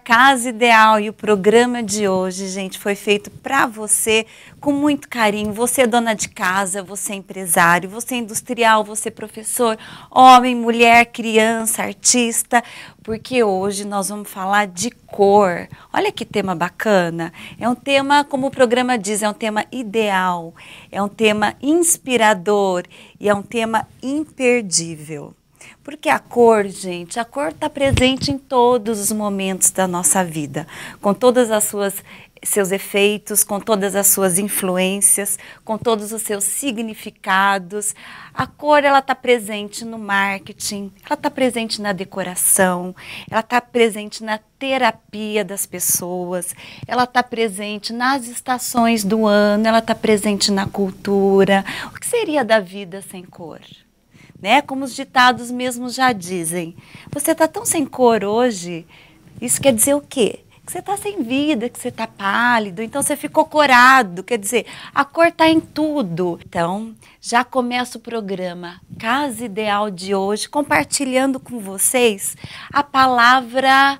Casa Ideal e o programa de hoje, gente, foi feito para você com muito carinho. Você é dona de casa, você é empresário, você é industrial, você é professor, homem, mulher, criança, artista, porque hoje nós vamos falar de cor. Olha que tema bacana. É um tema, como o programa diz, é um tema ideal, é um tema inspirador e é um tema imperdível. Porque a cor, gente, a cor está presente em todos os momentos da nossa vida, com todas as seus efeitos, com todas as suas influências, com todos os seus significados. A cor, ela está presente no marketing, ela está presente na decoração, ela está presente na terapia das pessoas, ela está presente nas estações do ano, ela está presente na cultura. O que seria da vida sem cor? Né? Como os ditados mesmo já dizem. Você está tão sem cor hoje, isso quer dizer o quê? Que você está sem vida, que você está pálido, então você ficou corado, quer dizer, a cor está em tudo. Então, já começa o programa Casa Ideal de hoje, compartilhando com vocês a palavra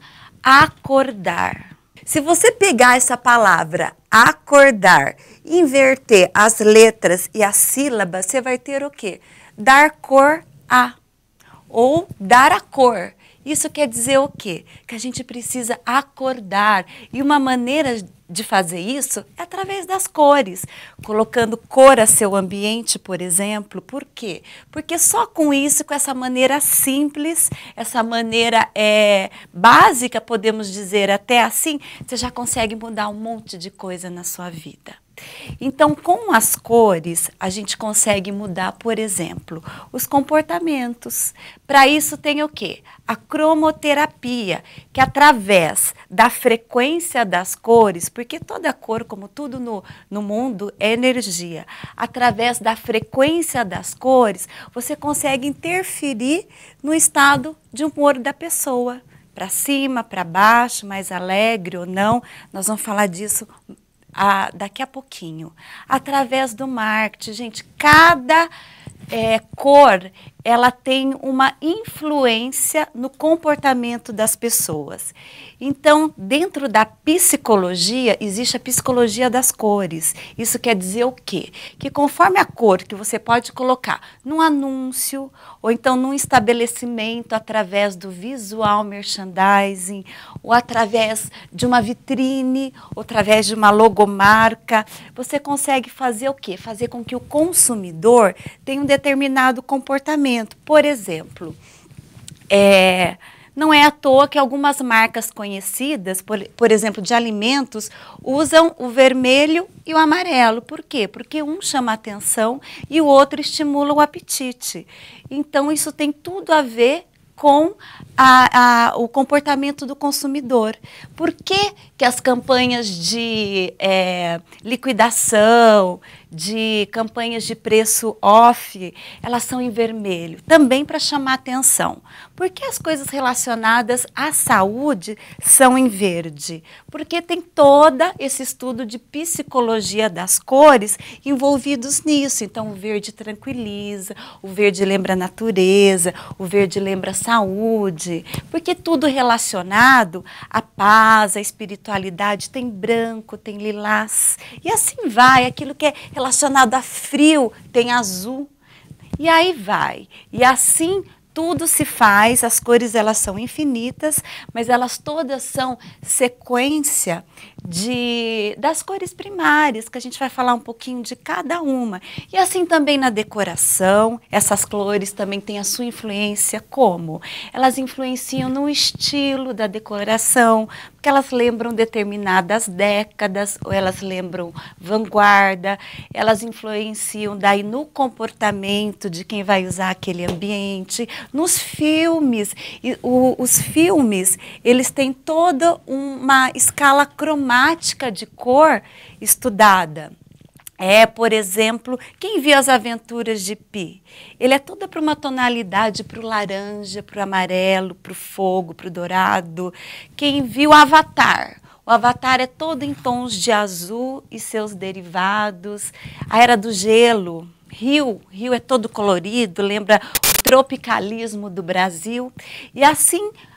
acordar. Se você pegar essa palavra acordar, inverter as letras e as sílabas, você vai ter o quê? Dar cor a, ou dar a cor. Isso quer dizer o quê? Que a gente precisa acordar. E uma maneira de fazer isso é através das cores. Colocando cor a seu ambiente, por exemplo. Por quê? Porque só com isso, com essa maneira simples, essa maneira básica, podemos dizer até assim, você já consegue mudar um monte de coisa na sua vida. Então, com as cores, a gente consegue mudar, por exemplo, os comportamentos. Para isso tem o quê? A cromoterapia, que através da frequência das cores, porque toda cor, como tudo no mundo, é energia. Através da frequência das cores, você consegue interferir no estado de humor da pessoa. Para cima, para baixo, mais alegre ou não, nós vamos falar disso daqui a pouquinho. Através do marketing, gente, cada cor, ela tem uma influência no comportamento das pessoas. Então, dentro da psicologia, existe a psicologia das cores. Isso quer dizer o quê? Que conforme a cor que você pode colocar num anúncio, ou então num estabelecimento, através do visual merchandising, ou através de uma vitrine, ou através de uma logomarca, você consegue fazer o quê? Fazer com que o consumidor tenha um determinado comportamento. Por exemplo, não é à toa que algumas marcas conhecidas, por exemplo, de alimentos, usam o vermelho e o amarelo. Por quê? Porque um chama a atenção e o outro estimula o apetite. Então, isso tem tudo a ver com o comportamento do consumidor. Por que as campanhas de liquidação, de campanhas de preço off, elas são em vermelho? Também para chamar atenção. Por que as coisas relacionadas à saúde são em verde? Porque tem todo esse estudo de psicologia das cores envolvidos nisso. Então, o verde tranquiliza, o verde lembra a natureza, o verde lembra a saúde, porque tudo relacionado à paz, à espiritualidade, tem branco, tem lilás, e assim vai. Aquilo que é relacionado a frio tem azul, e aí vai. E assim tudo se faz, as cores elas são infinitas, mas elas todas são sequência das cores primárias, que a gente vai falar um pouquinho de cada uma. E assim também na decoração, essas cores também têm a sua influência. Como? Elas influenciam no estilo da decoração, porque elas lembram determinadas décadas, ou elas lembram vanguarda, elas influenciam daí no comportamento de quem vai usar aquele ambiente. Nos filmes, os filmes, eles têm toda uma escala cromática de cor estudada. Por exemplo, quem viu As Aventuras de Pi? Ele é toda para uma tonalidade, para o laranja, para o amarelo, para o fogo, para o dourado. Quem viu Avatar? O Avatar é todo em tons de azul e seus derivados. A Era do Gelo, Rio é todo colorido, lembra o tropicalismo do Brasil. E assim,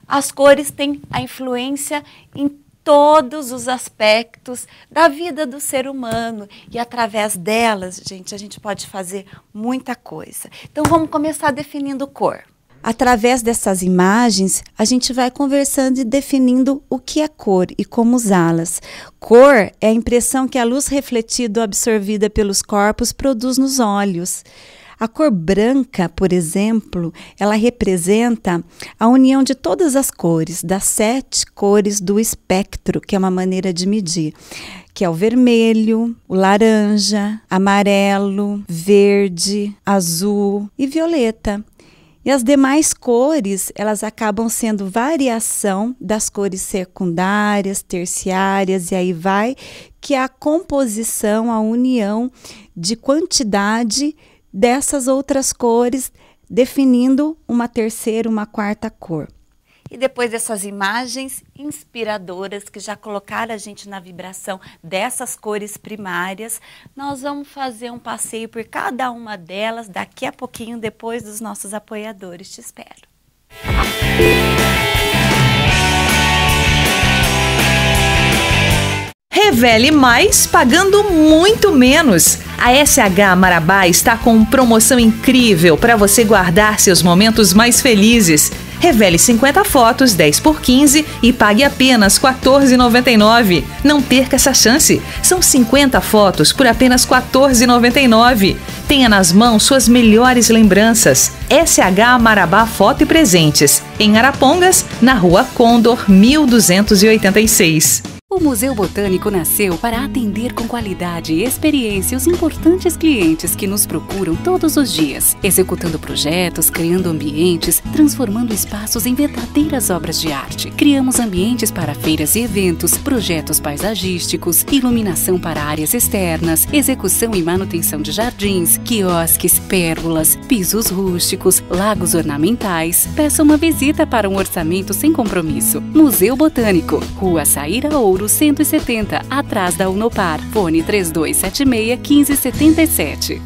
As cores têm a influência em todos os aspectos da vida do ser humano e através delas, gente, a gente pode fazer muita coisa. Então vamos começar definindo cor. Através dessas imagens, a gente vai conversando e definindo o que é cor e como usá-las. Cor é a impressão que a luz refletida ou absorvida pelos corpos produz nos olhos. A cor branca, por exemplo, ela representa a união de todas as cores, das 7 cores do espectro, que é uma maneira de medir, que é o vermelho, o laranja, amarelo, verde, azul e violeta. E as demais cores, elas acabam sendo variação das cores secundárias, terciárias, e aí vai, que é a composição, a união de quantidade dessas outras cores, definindo uma terceira, uma quarta cor. E depois dessas imagens inspiradoras que já colocaram a gente na vibração dessas cores primárias, nós vamos fazer um passeio por cada uma delas daqui a pouquinho, depois dos nossos apoiadores. Te espero. Revele mais pagando muito menos. A SH Marabá está com promoção incrível para você guardar seus momentos mais felizes. Revele 50 fotos, 10 por 15 e pague apenas R$ 14,99. Não perca essa chance. São 50 fotos por apenas R$ 14,99. Tenha nas mãos suas melhores lembranças. SH Marabá Foto e Presentes, em Arapongas, na Rua Condor, 1286. O Museu Botânico nasceu para atender com qualidade e experiência os importantes clientes que nos procuram todos os dias, executando projetos, criando ambientes, transformando espaços em verdadeiras obras de arte. Criamos ambientes para feiras e eventos, projetos paisagísticos, iluminação para áreas externas, execução e manutenção de jardins, quiosques, pérgolas, pisos rústicos, lagos ornamentais. Peça uma visita para um orçamento sem compromisso. Museu Botânico, Rua Saíra Ouro, 170, atrás da Unopar. Fone 3276-1577.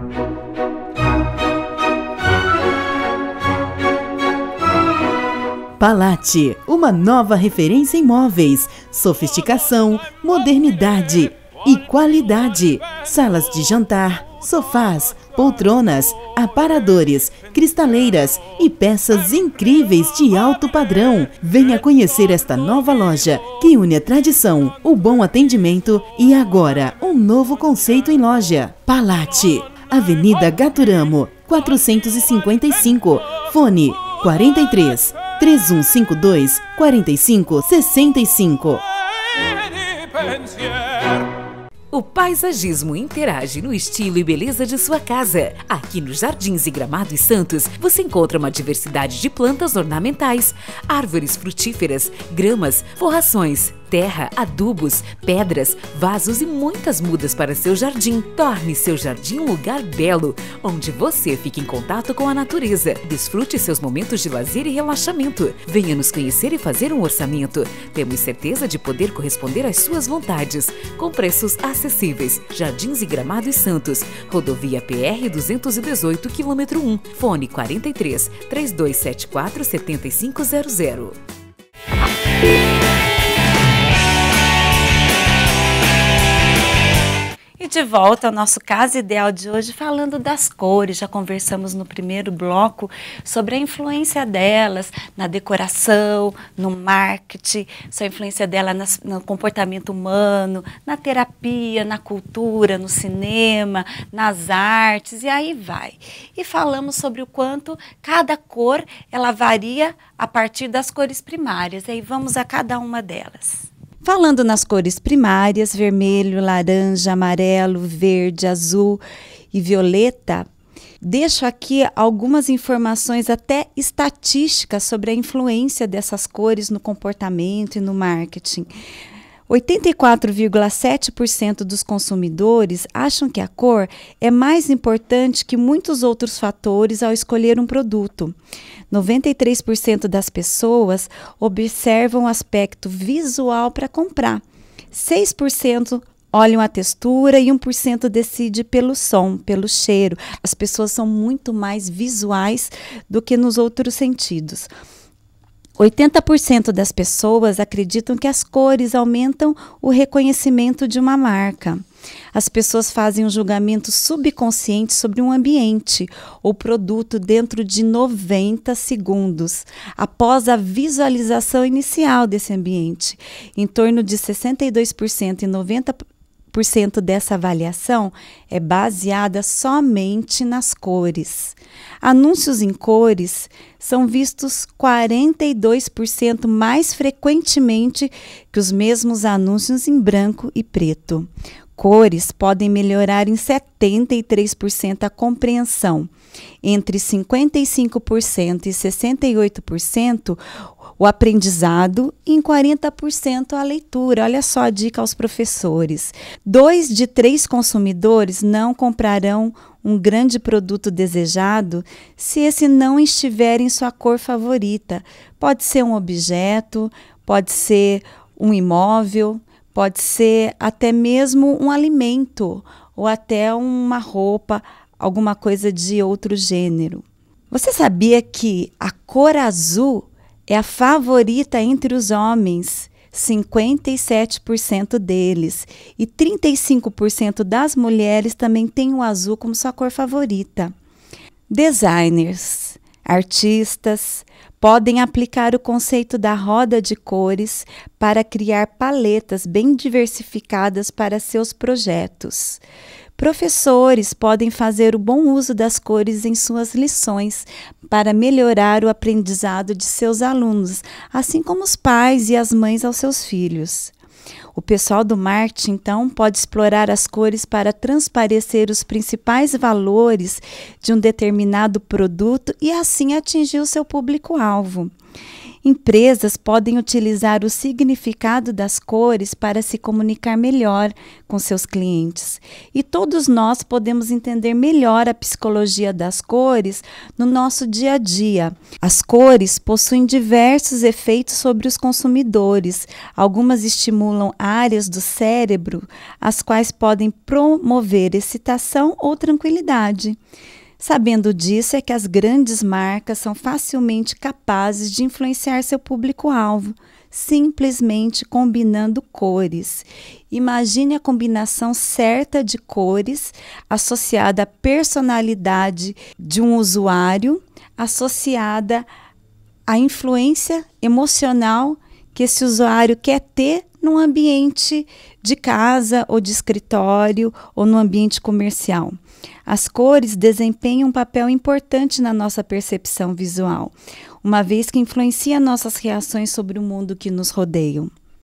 Palate, uma nova referência em móveis, sofisticação, modernidade e qualidade. Salas de jantar, sofás, poltronas, aparadores, cristaleiras e peças incríveis de alto padrão. Venha conhecer esta nova loja que une a tradição, o bom atendimento e agora um novo conceito em loja. Palate, Avenida Gaturamo, 455, fone 43 3152 4565. O paisagismo interage no estilo e beleza de sua casa. Aqui nos Jardins e Gramados Santos, você encontra uma diversidade de plantas ornamentais, árvores frutíferas, gramas, forrações, terra, adubos, pedras, vasos e muitas mudas para seu jardim. Torne seu jardim um lugar belo, onde você fique em contato com a natureza. Desfrute seus momentos de lazer e relaxamento. Venha nos conhecer e fazer um orçamento. Temos certeza de poder corresponder às suas vontades, com preços acessíveis. Jardins e Gramados Santos, rodovia PR 218, quilômetro 1, fone 43 3274 7500. E de volta ao nosso caso ideal de hoje, falando das cores. Já conversamos no primeiro bloco sobre a influência delas na decoração, no marketing, a influência dela no comportamento humano, na terapia, na cultura, no cinema, nas artes, e aí vai. E falamos sobre o quanto cada cor ela varia a partir das cores primárias. E aí vamos a cada uma delas. Falando nas cores primárias, vermelho, laranja, amarelo, verde, azul e violeta, deixo aqui algumas informações até estatísticas sobre a influência dessas cores no comportamento e no marketing. 84,7% dos consumidores acham que a cor é mais importante que muitos outros fatores ao escolher um produto. 93% das pessoas observam o aspecto visual para comprar. 6% olham a textura e 1% decide pelo som, pelo cheiro. As pessoas são muito mais visuais do que nos outros sentidos. 80% das pessoas acreditam que as cores aumentam o reconhecimento de uma marca. As pessoas fazem um julgamento subconsciente sobre um ambiente ou produto dentro de 90 segundos, após a visualização inicial desse ambiente. Em torno de 62% e 90% dessa avaliação é baseada somente nas cores. Anúncios em cores são vistos 42% mais frequentemente que os mesmos anúncios em branco e preto. Cores podem melhorar em 73% a compreensão, entre 55% e 68% o aprendizado e em 40% a leitura. Olha só a dica aos professores. 2 de 3 consumidores não comprarão um grande produto desejado se esse não estiver em sua cor favorita. Pode ser um objeto, pode ser um imóvel, pode ser até mesmo um alimento ou até uma roupa, alguma coisa de outro gênero. Você sabia que a cor azul é a favorita entre os homens? 57% deles. E 35% das mulheres também têm o azul como sua cor favorita. Designers, artistas, podem aplicar o conceito da roda de cores para criar paletas bem diversificadas para seus projetos. Professores podem fazer o bom uso das cores em suas lições para melhorar o aprendizado de seus alunos, assim como os pais e as mães aos seus filhos. O pessoal do marketing, então, pode explorar as cores para transparecer os principais valores de um determinado produto e assim atingir o seu público-alvo. Empresas podem utilizar o significado das cores para se comunicar melhor com seus clientes. E todos nós podemos entender melhor a psicologia das cores no nosso dia a dia. As cores possuem diversos efeitos sobre os consumidores. Algumas estimulam áreas do cérebro, as quais podem promover excitação ou tranquilidade. Sabendo disso é que as grandes marcas são facilmente capazes de influenciar seu público-alvo, simplesmente combinando cores. Imagine a combinação certa de cores associada à personalidade de um usuário, associada à influência emocional que esse usuário quer ter num ambiente de casa ou de escritório ou no ambiente comercial. As cores desempenham um papel importante na nossa percepção visual, uma vez que influencia nossas reações sobre o mundo que nos rodeia.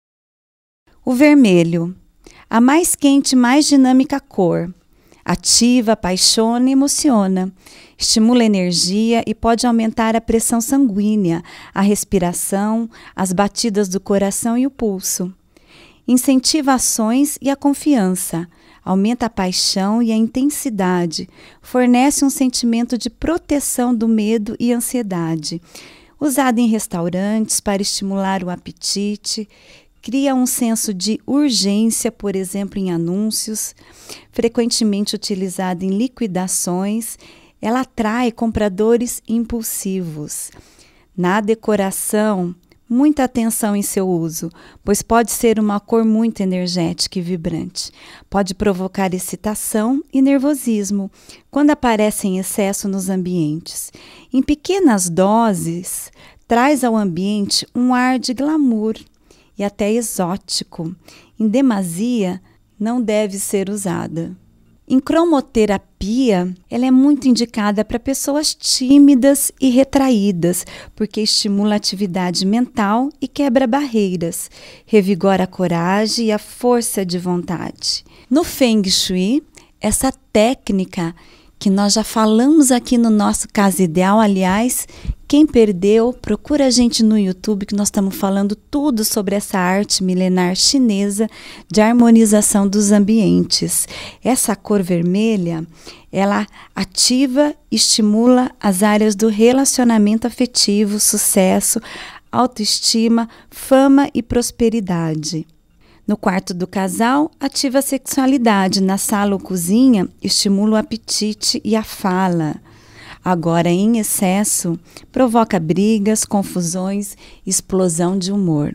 O vermelho, a mais quente e mais dinâmica cor. Ativa, apaixona e emociona. Estimula a energia e pode aumentar a pressão sanguínea, a respiração, as batidas do coração e o pulso. Incentiva ações e a confiança. Aumenta a paixão e a intensidade. Fornece um sentimento de proteção do medo e ansiedade. Usado em restaurantes para estimular o apetite. Cria um senso de urgência, por exemplo, em anúncios. Frequentemente utilizada em liquidações. Ela atrai compradores impulsivos. Na decoração, muita atenção em seu uso, pois pode ser uma cor muito energética e vibrante. Pode provocar excitação e nervosismo quando aparece em excesso nos ambientes. Em pequenas doses, traz ao ambiente um ar de glamour e até exótico. Em demasia, não deve ser usada. Em cromoterapia, ela é muito indicada para pessoas tímidas e retraídas, porque estimula a atividade mental e quebra barreiras, revigora a coragem e a força de vontade. No Feng Shui, essa técnica que nós já falamos aqui no nosso Casa Ideal, aliás, quem perdeu, procura a gente no YouTube que nós estamos falando tudo sobre essa arte milenar chinesa de harmonização dos ambientes. Essa cor vermelha, ela ativa e estimula as áreas do relacionamento afetivo, sucesso, autoestima, fama e prosperidade. No quarto do casal, ativa a sexualidade. Na sala ou cozinha, estimula o apetite e a fala. Agora, em excesso, provoca brigas, confusões, explosão de humor.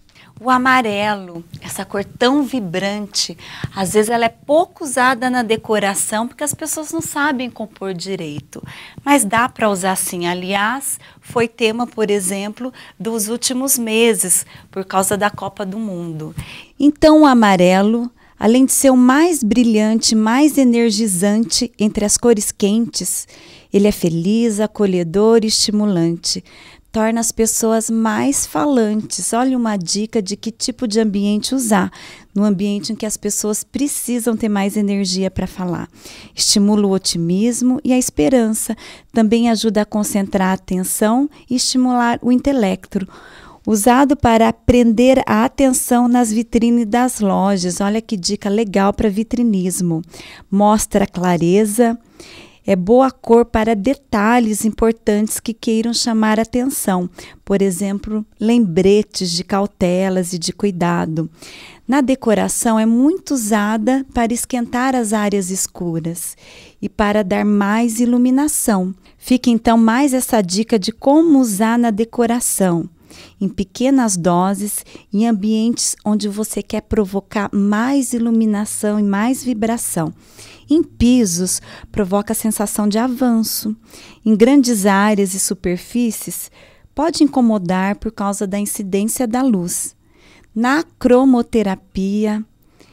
O amarelo, essa cor tão vibrante, às vezes ela é pouco usada na decoração porque as pessoas não sabem compor direito. Mas dá para usar sim. Aliás, foi tema, por exemplo, dos últimos meses, por causa da Copa do Mundo. Então o amarelo, além de ser o mais brilhante, mais energizante entre as cores quentes, ele é feliz, acolhedor e estimulante. Torna as pessoas mais falantes. Olha uma dica de que tipo de ambiente usar, no ambiente em que as pessoas precisam ter mais energia para falar. Estimula o otimismo e a esperança. Também ajuda a concentrar a atenção e estimular o intelecto. Usado para prender a atenção nas vitrines das lojas. Olha que dica legal para vitrinismo. Mostra clareza. É boa cor para detalhes importantes que queiram chamar atenção. Por exemplo, lembretes de cautelas e de cuidado. Na decoração é muito usada para esquentar as áreas escuras e para dar mais iluminação. Fica então mais essa dica de como usar na decoração. Em pequenas doses, em ambientes onde você quer provocar mais iluminação e mais vibração. Em pisos, provoca a sensação de avanço. Em grandes áreas e superfícies, pode incomodar por causa da incidência da luz. Na cromoterapia,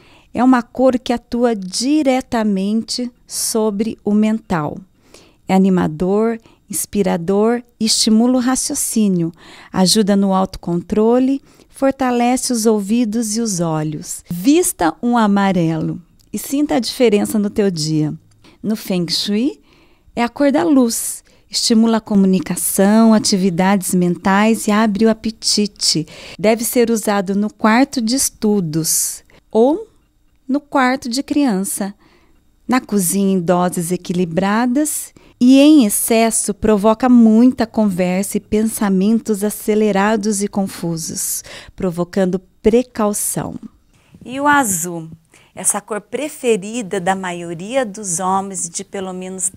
é uma cor que atua diretamente sobre o mental. É animador, inspirador e estimula o raciocínio, ajuda no autocontrole, fortalece os ouvidos e os olhos. Vista um amarelo e sinta a diferença no teu dia. No Feng Shui, é a cor da luz, estimula a comunicação, atividades mentais e abre o apetite. Deve ser usado no quarto de estudos ou no quarto de criança. Na cozinha em doses equilibradas e em excesso provoca muita conversa e pensamentos acelerados e confusos, provocando precaução. E o azul, essa cor preferida da maioria dos homens e de pelo menos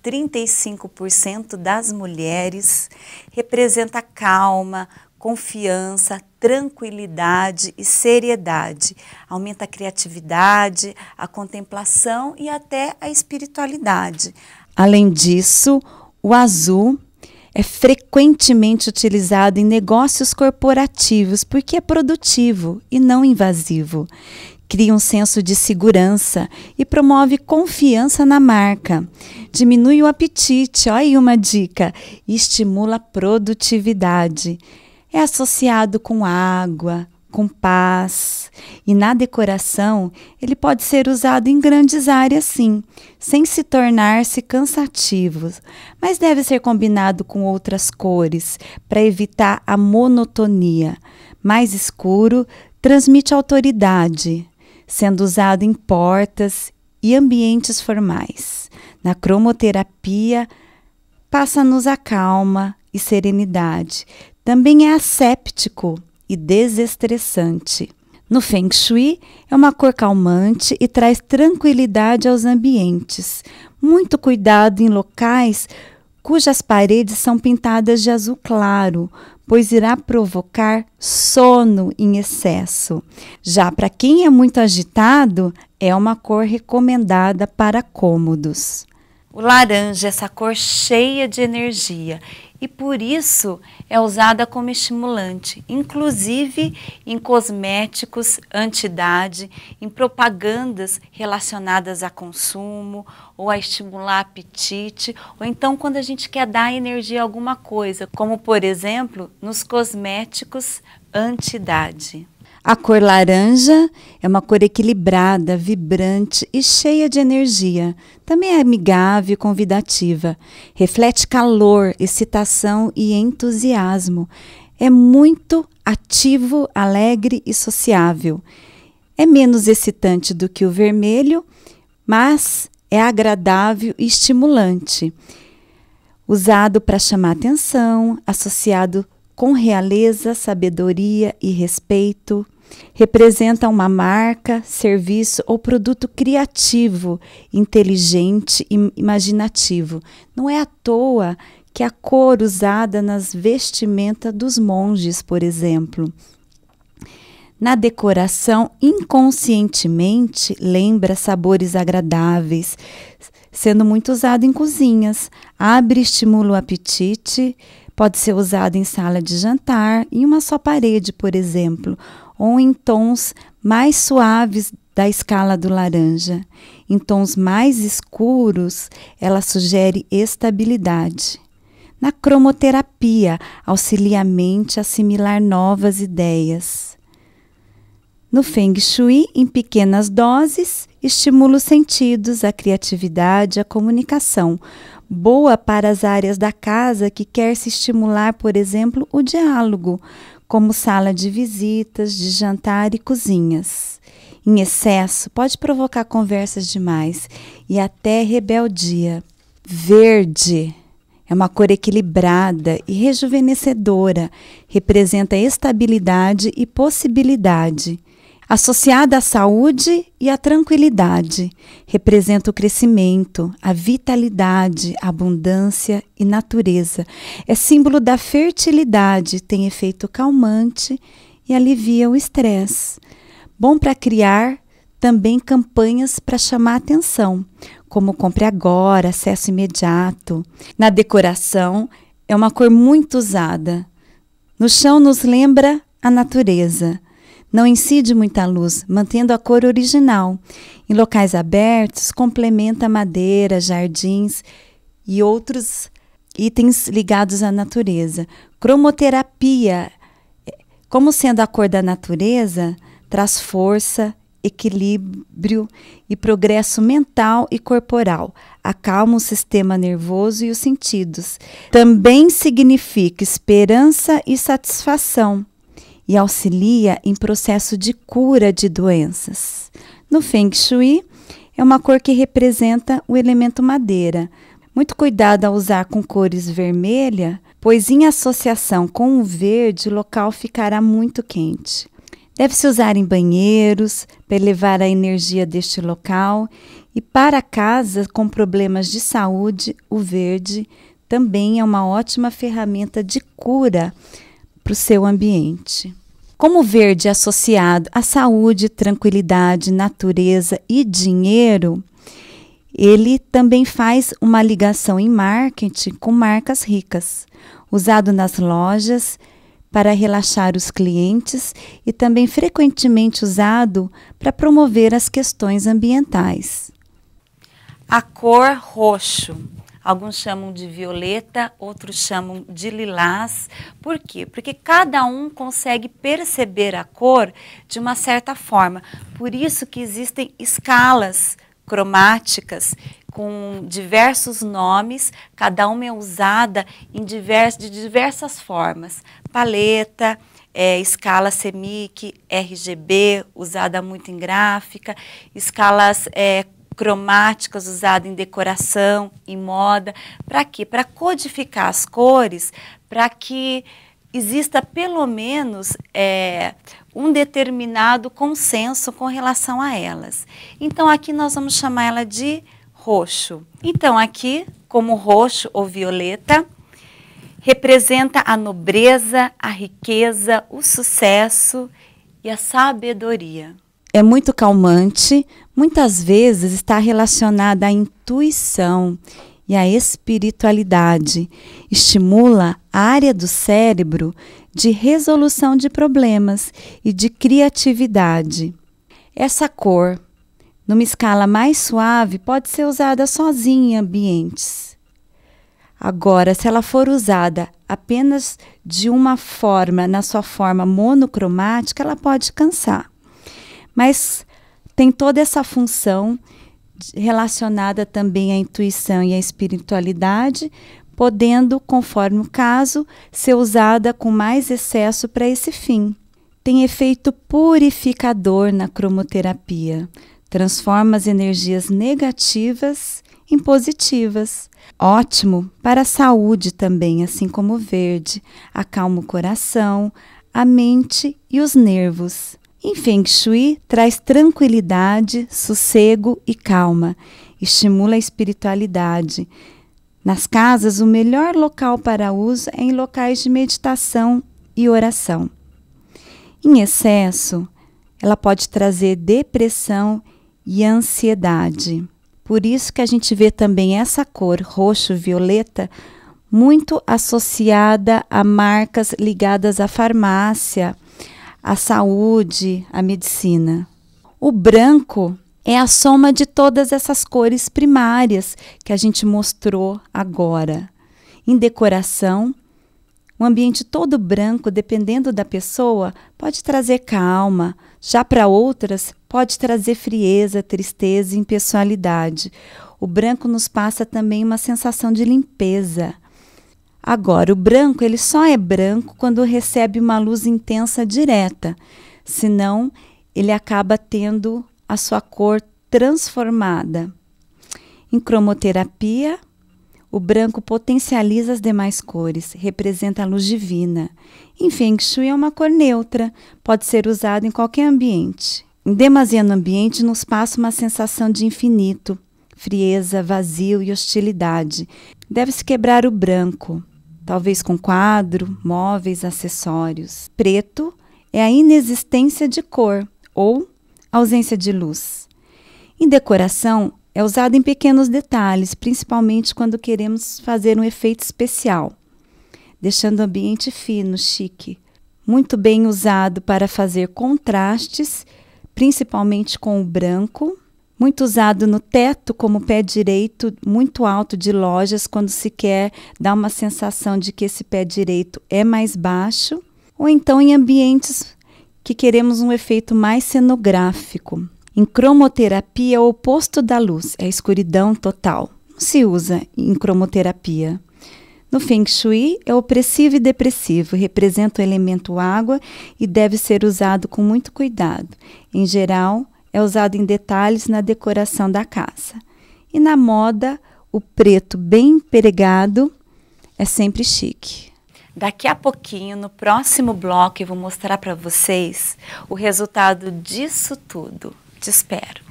35% das mulheres, representa calma, confiança, tranquilidade e seriedade. Aumenta a criatividade, a contemplação e até a espiritualidade. Além disso, o azul é frequentemente utilizado em negócios corporativos porque é produtivo e não invasivo. Cria um senso de segurança e promove confiança na marca. Diminui o apetite, olha aí uma dica, e estimula a produtividade. É associado com água, com paz. E na decoração, ele pode ser usado em grandes áreas, sim, sem se tornar-se cansativo. Mas deve ser combinado com outras cores, para evitar a monotonia. Mais escuro transmite autoridade, sendo usado em portas e ambientes formais. Na cromoterapia, passa-nos a calma e serenidade. Também é asséptico e desestressante. No Feng Shui, é uma cor calmante e traz tranquilidade aos ambientes. Muito cuidado em locais cujas paredes são pintadas de azul claro, pois irá provocar sono em excesso. Já para quem é muito agitado, é uma cor recomendada para cômodos. O laranja, essa cor cheia de energia, e por isso é usada como estimulante, inclusive em cosméticos anti-idade, em propagandas relacionadas a consumo, ou a estimular apetite, ou então quando a gente quer dar energia a alguma coisa, como por exemplo nos cosméticos anti-idade. A cor laranja é uma cor equilibrada, vibrante e cheia de energia. Também é amigável e convidativa. Reflete calor, excitação e entusiasmo. É muito ativo, alegre e sociável. É menos excitante do que o vermelho, mas é agradável e estimulante. Usado para chamar atenção, associado com realeza, sabedoria e respeito. Representa uma marca, serviço ou produto criativo, inteligente e imaginativo. Não é à toa que a cor usada nas vestimentas dos monges, por exemplo. Na decoração, inconscientemente, lembra sabores agradáveis, sendo muito usado em cozinhas. Abre e estimula o apetite, pode ser usado em sala de jantar, em uma só parede, por exemplo, ou em tons mais suaves da escala do laranja. Em tons mais escuros, ela sugere estabilidade. Na cromoterapia, auxilia a mente a assimilar novas ideias. No Feng Shui, em pequenas doses, estimula os sentidos, a criatividade, a comunicação. Boa para as áreas da casa que quer se estimular, por exemplo, o diálogo, como sala de visitas, de jantar e cozinhas. Em excesso, pode provocar conversas demais e até rebeldia. Verde é uma cor equilibrada e rejuvenescedora, representa estabilidade e possibilidade. Associada à saúde e à tranquilidade, representa o crescimento, a vitalidade, a abundância e natureza. É símbolo da fertilidade, tem efeito calmante e alivia o estresse. Bom para criar também campanhas para chamar atenção, como compre agora, acesso imediato. Na decoração, é uma cor muito usada. No chão nos lembra a natureza. Não incide muita luz, mantendo a cor original. Em locais abertos, complementa madeira, jardins e outros itens ligados à natureza. Cromoterapia, como sendo a cor da natureza, traz força, equilíbrio e progresso mental e corporal. Acalma o sistema nervoso e os sentidos. Também significa esperança e satisfação. E auxilia em processo de cura de doenças. No Feng Shui, é uma cor que representa o elemento madeira. Muito cuidado ao usar com cores vermelha, pois em associação com o verde, o local ficará muito quente. Deve-se usar em banheiros, para elevar a energia deste local. E para casas com problemas de saúde, o verde também é uma ótima ferramenta de cura para o seu ambiente. Como o verde é associado à saúde, tranquilidade, natureza e dinheiro, ele também faz uma ligação em marketing com marcas ricas, usado nas lojas para relaxar os clientes e também frequentemente usado para promover as questões ambientais. A cor roxo. Alguns chamam de violeta, outros chamam de lilás. Por quê? Porque cada um consegue perceber a cor de uma certa forma. Por isso que existem escalas cromáticas com diversos nomes, cada uma é usada de diversas formas. Paleta, escala CMYK, RGB, usada muito em gráfica, escalas cromáticas usadas em decoração, em moda. Para quê? Para codificar as cores, para que exista pelo menos um determinado consenso com relação a elas. Então, aqui nós vamos chamar ela de roxo. Então, aqui, como roxo ou violeta, representa a nobreza, a riqueza, o sucesso e a sabedoria. É muito calmante, muitas vezes está relacionada à intuição e à espiritualidade. Estimula a área do cérebro de resolução de problemas e de criatividade. Essa cor, numa escala mais suave, pode ser usada sozinha em ambientes. Agora, se ela for usada apenas de uma forma, na sua forma monocromática, ela pode cansar. Mas tem toda essa função relacionada também à intuição e à espiritualidade, podendo, conforme o caso, ser usada com mais excesso para esse fim. Tem efeito purificador na cromoterapia, transforma as energias negativas em positivas. Ótimo para a saúde também, assim como o verde, acalma o coração, a mente e os nervos. Em Feng Shui, traz tranquilidade, sossego e calma. Estimula a espiritualidade. Nas casas, o melhor local para uso é em locais de meditação e oração. Em excesso, ela pode trazer depressão e ansiedade. Por isso que a gente vê também essa cor roxo-violeta muito associada a marcas ligadas à farmácia, à saúde, à medicina. O branco é a soma de todas essas cores primárias que a gente mostrou agora. Em decoração, um ambiente todo branco, dependendo da pessoa, pode trazer calma. Já para outras, pode trazer frieza, tristeza e impessoalidade. O branco nos passa também uma sensação de limpeza. Agora, o branco ele só é branco quando recebe uma luz intensa direta, senão ele acaba tendo a sua cor transformada. Em cromoterapia, o branco potencializa as demais cores, representa a luz divina. Em Feng Shui é uma cor neutra, pode ser usado em qualquer ambiente. Em demasia no ambiente nos passa uma sensação de infinito, frieza, vazio e hostilidade. Deve-se quebrar o branco, talvez com quadro, móveis, acessórios. Preto é a inexistência de cor ou ausência de luz. Em decoração, é usado em pequenos detalhes, principalmente quando queremos fazer um efeito especial, deixando o ambiente fino, chique. Muito bem usado para fazer contrastes, principalmente com o branco. Muito usado no teto como pé direito muito alto de lojas, quando se quer dar uma sensação de que esse pé direito é mais baixo. Ou então em ambientes que queremos um efeito mais cenográfico. Em cromoterapia, é o oposto da luz, é a escuridão total. Não se usa em cromoterapia. No Feng Shui, é opressivo e depressivo, representa o elemento água e deve ser usado com muito cuidado. Em geral, é usado em detalhes na decoração da casa. E na moda, o preto bem pregado é sempre chique. Daqui a pouquinho, no próximo bloco, eu vou mostrar para vocês o resultado disso tudo. Te espero.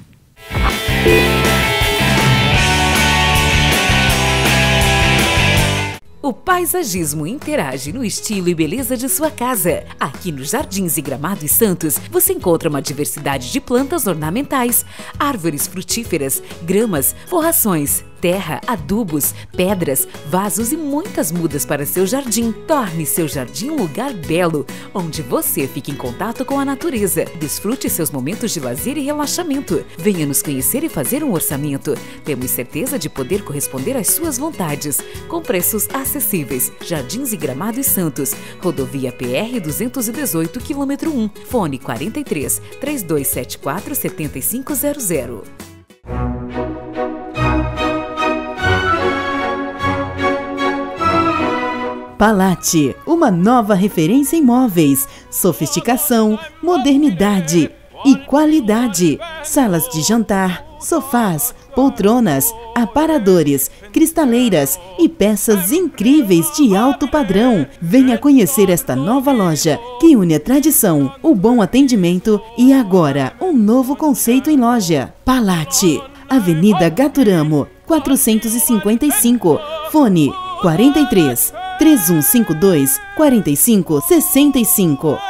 O paisagismo interage no estilo e beleza de sua casa. Aqui nos Jardins e Gramado e Santos, você encontra uma diversidade de plantas ornamentais, árvores frutíferas, gramas, forrações, terra, adubos, pedras, vasos e muitas mudas para seu jardim. Torne seu jardim um lugar belo, onde você fique em contato com a natureza. Desfrute seus momentos de lazer e relaxamento. Venha nos conhecer e fazer um orçamento. Temos certeza de poder corresponder às suas vontades, com preços acessíveis. Jardins e Gramado e Santos, rodovia PR 218, quilômetro 1, fone 43 3274 7500. Palate, uma nova referência em móveis, sofisticação, modernidade e qualidade. Salas de jantar, sofás, poltronas, aparadores, cristaleiras e peças incríveis de alto padrão. Venha conhecer esta nova loja que une a tradição, o bom atendimento e agora um novo conceito em loja. Palate, Avenida Gaturamo, 455, fone 43 3152 4565.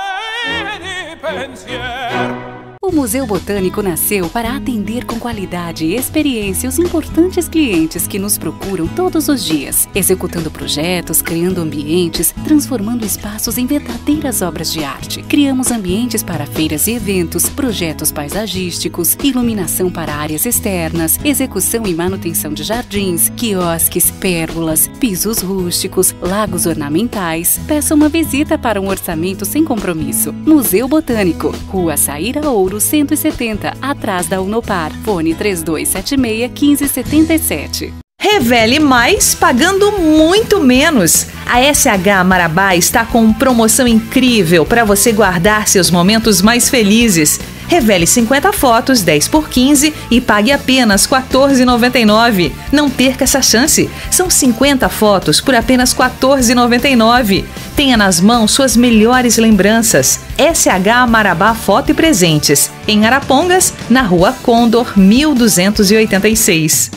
O Museu Botânico nasceu para atender com qualidade e experiência os importantes clientes que nos procuram todos os dias, executando projetos, criando ambientes, transformando espaços em verdadeiras obras de arte. Criamos ambientes para feiras e eventos, projetos paisagísticos, iluminação para áreas externas, execução e manutenção de jardins, quiosques, pérgolas, pisos rústicos, lagos ornamentais. Peça uma visita para um orçamento sem compromisso. Museu Botânico, Rua Saíra Ouro 170, atrás da Unopar. Fone 3276-1577. Revele mais pagando muito menos. A SH Marabá está com promoção incrível para você guardar seus momentos mais felizes. Revele 50 fotos, 10 por 15 e pague apenas R$ 14,99. Não perca essa chance. São 50 fotos por apenas R$ 14,99. Tenha nas mãos suas melhores lembranças. SH Marabá Foto e Presentes, em Arapongas, na Rua Condor, 1286.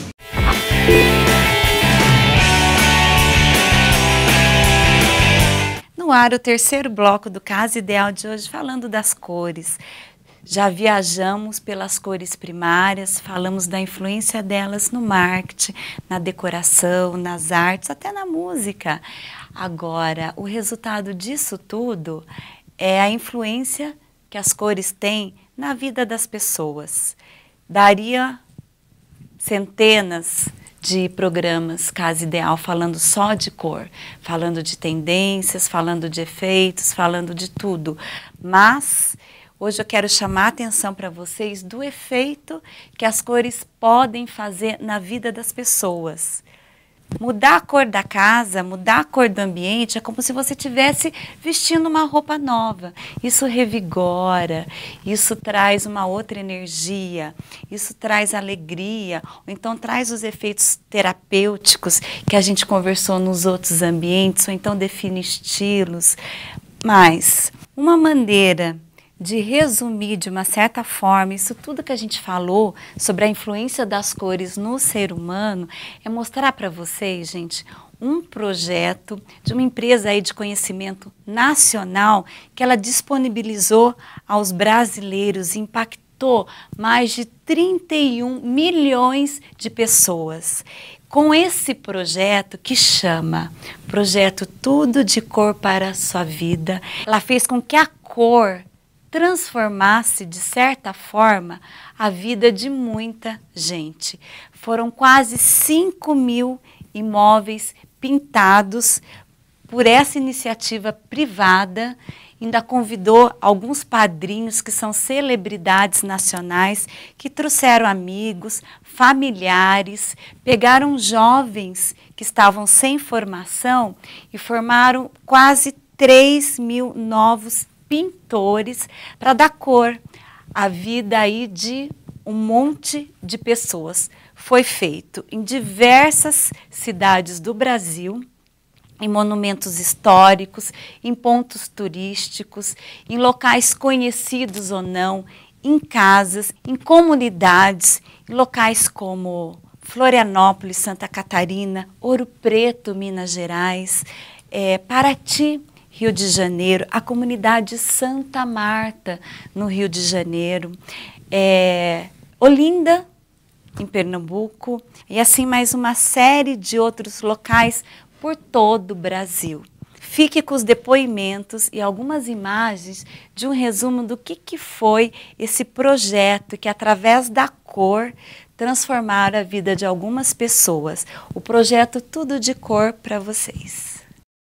No ar, o terceiro bloco do Casa Ideal de hoje, falando das cores. Já viajamos pelas cores primárias, falamos da influência delas no marketing, na decoração, nas artes, até na música. Agora, o resultado disso tudo é a influência que as cores têm na vida das pessoas. Daria centenas de programas Casa Ideal falando só de cor, falando de tendências, falando de efeitos, falando de tudo. Mas hoje eu quero chamar a atenção para vocês do efeito que as cores podem fazer na vida das pessoas. Mudar a cor da casa, mudar a cor do ambiente é como se você estivesse vestindo uma roupa nova. Isso revigora, isso traz uma outra energia, isso traz alegria, ou então traz os efeitos terapêuticos que a gente conversou nos outros ambientes, ou então define estilos. Mas uma maneira de resumir de uma certa forma isso tudo que a gente falou sobre a influência das cores no ser humano é mostrar para vocês, gente, um projeto de uma empresa aí de conhecimento nacional que ela disponibilizou aos brasileiros, impactou mais de 31 milhões de pessoas. Com esse projeto que chama Projeto Tudo de Cor para a Sua Vida, ela fez com que a cor transformasse, de certa forma, a vida de muita gente. Foram quase 5 mil imóveis pintados por essa iniciativa privada. Ainda convidou alguns padrinhos que são celebridades nacionais, que trouxeram amigos, familiares, pegaram jovens que estavam sem formação e formaram quase 3 mil novos pintores para dar cor à vida aí de um monte de pessoas. Foi feito em diversas cidades do Brasil, em monumentos históricos, em pontos turísticos, em locais conhecidos ou não, em casas, em comunidades, em locais como Florianópolis, Santa Catarina, Ouro Preto, Minas Gerais, Paraty, Rio de Janeiro, a comunidade Santa Marta, no Rio de Janeiro, Olinda, em Pernambuco, e assim mais uma série de outros locais por todo o Brasil. Fique com os depoimentos e algumas imagens de um resumo do que foi esse projeto que, através da cor, transformaram a vida de algumas pessoas. O projeto Tudo de Cor para vocês.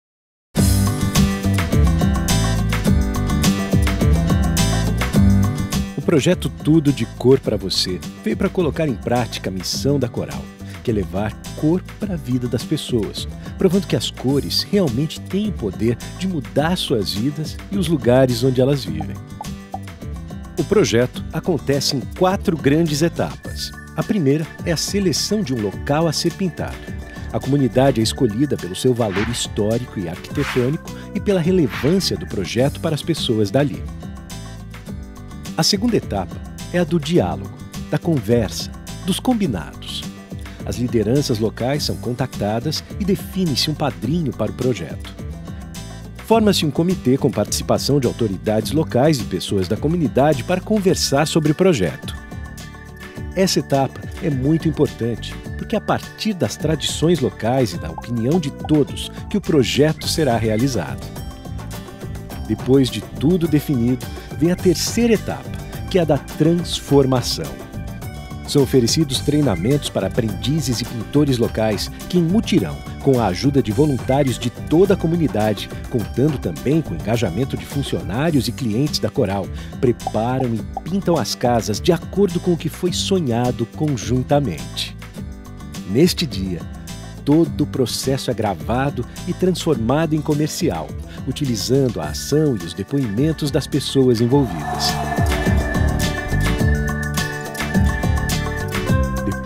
O projeto Tudo de Cor para Você veio para colocar em prática a missão da Coral, que é levar cor para a vida das pessoas, provando que as cores realmente têm o poder de mudar suas vidas e os lugares onde elas vivem. O projeto acontece em 4 grandes etapas. A primeira é a seleção de um local a ser pintado. A comunidade é escolhida pelo seu valor histórico e arquitetônico e pela relevância do projeto para as pessoas dali. A segunda etapa é a do diálogo, da conversa, dos combinados. As lideranças locais são contactadas e define-se um padrinho para o projeto. Forma-se um comitê com participação de autoridades locais e pessoas da comunidade para conversar sobre o projeto. Essa etapa é muito importante, porque é a partir das tradições locais e da opinião de todos que o projeto será realizado. Depois de tudo definido, vem a terceira etapa, que é a da transformação. São oferecidos treinamentos para aprendizes e pintores locais que, em mutirão, com a ajuda de voluntários de toda a comunidade, contando também com o engajamento de funcionários e clientes da Coral, preparam e pintam as casas de acordo com o que foi sonhado conjuntamente. Neste dia, todo o processo é gravado e transformado em comercial, utilizando a ação e os depoimentos das pessoas envolvidas.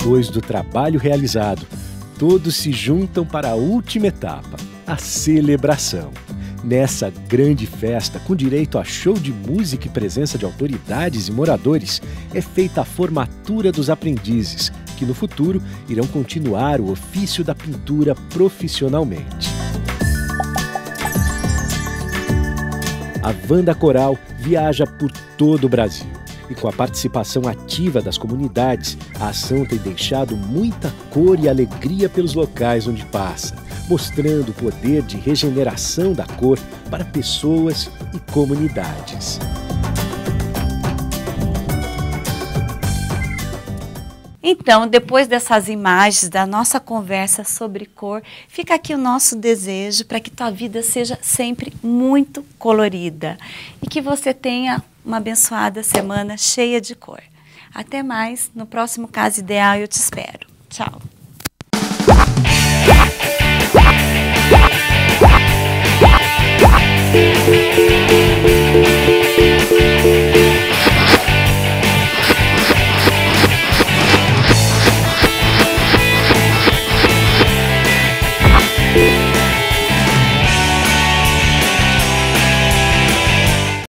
Depois do trabalho realizado, todos se juntam para a última etapa, a celebração. Nessa grande festa, com direito a show de música e presença de autoridades e moradores, é feita a formatura dos aprendizes, que no futuro irão continuar o ofício da pintura profissionalmente. A Vanda Coral viaja por todo o Brasil e, com a participação ativa das comunidades, a ação tem deixado muita cor e alegria pelos locais onde passa, mostrando o poder de regeneração da cor para pessoas e comunidades. Então, depois dessas imagens da nossa conversa sobre cor, fica aqui o nosso desejo para que tua vida seja sempre muito colorida e que você tenha uma abençoada semana cheia de cor. Até mais, no próximo Casa Ideal eu te espero. Tchau!